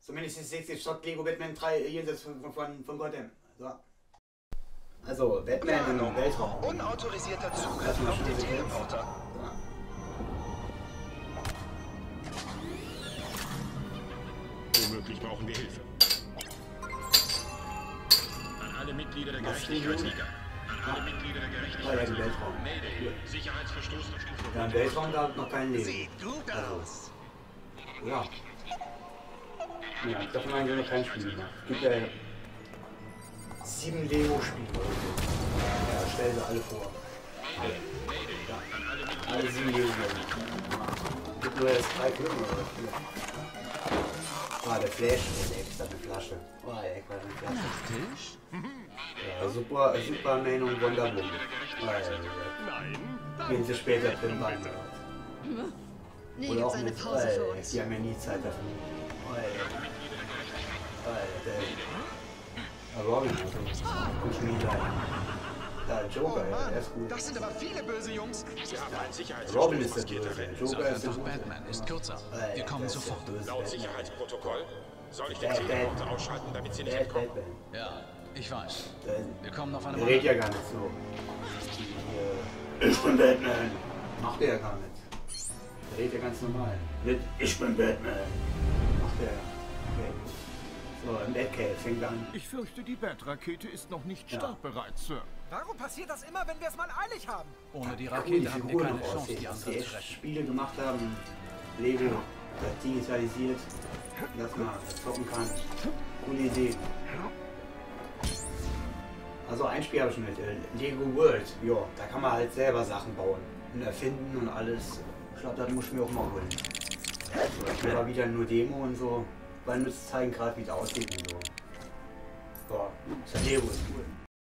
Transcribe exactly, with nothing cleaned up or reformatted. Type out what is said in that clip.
Zumindest ist sechzig statt Lego Batman drei jenseits von, von, von Gotham. So. Also, Batman in den Weltraum. Unautorisierter Zugriff auf den Teleporter. Womöglich brauchen wir Hilfe. An alle Mitglieder der Gerechtigkeitsliga. An alle Mitglieder der Gerechtigkeitsliga. Mayday. Sicherheitsverstoß auf Stufe. Ja, im Weltraum da noch kein Leben. Sieht gut aus. Ja. Ja, davon haben wir noch kein Spiel gemacht. Es gibt ja sieben Lego-Spiele oder so. Ja, stell sie alle vor. Alle. Ja. Alle sieben Lego-Spiele. Es gibt nur erst drei Filme oder vier. Ah, der Flash, der extra eine Flasche. Oh, der extra eine Flasche. Tisch? Ja, super, Superman und Wonder Woman. Oh, ja, ja, ja. Nein. Gehen sie später drin rein. Nee, Oder gibt's auch eine mit, Pause für äh, uns. die haben ja nie Zeit dafür. Oh, ja, ja. Alter. Robin, also. Und schon wieder. Da, Joker, Oh ja, der Mann, ist gut. das sind aber viele böse Jungs. Sie haben einen Sicherheitsverstoß Robin ist der maskierter Böse. Rennen. Joker ist der Einfach Gute. Batman ist kürzer. Äh, Wir kommen der ist der sofort. böse Laut Batman. Sicherheitsprotokoll soll ich den Bad Teleporter Batman. ausschalten, damit sie nicht Bad entkommen. Batman. Ja, ich weiß. Der, Wir kommen auf eine der redet ja gar nicht so. Die, äh, ich bin Batman. Macht er ja gar nicht. Der redet ja ganz normal. Nicht, ich bin Batman. Macht er ja. Okay. So, im Batcave fängt an. Ich fürchte, die Bat-Rakete ist noch nicht Ja. startbereit, Sir. Warum passiert das immer, wenn wir es mal eilig haben? Ohne die Cool, die Rakete haben wir Figuren keine noch Chance, aussehen, die dass die anderen zu echt retten. Spiele gemacht haben. Lego, das digitalisiert, dass man zocken kann. Coole Idee. Also ein Spiel habe ich mit, äh, Lego World. Ja, da kann man halt selber Sachen bauen und erfinden und alles. Ich glaube, das muss ich mir auch mal holen. So, ich will mal wieder nur Demo und so, weil nur zu zeigen gerade, wie es aussieht und so. Boah, das Lego ist cool.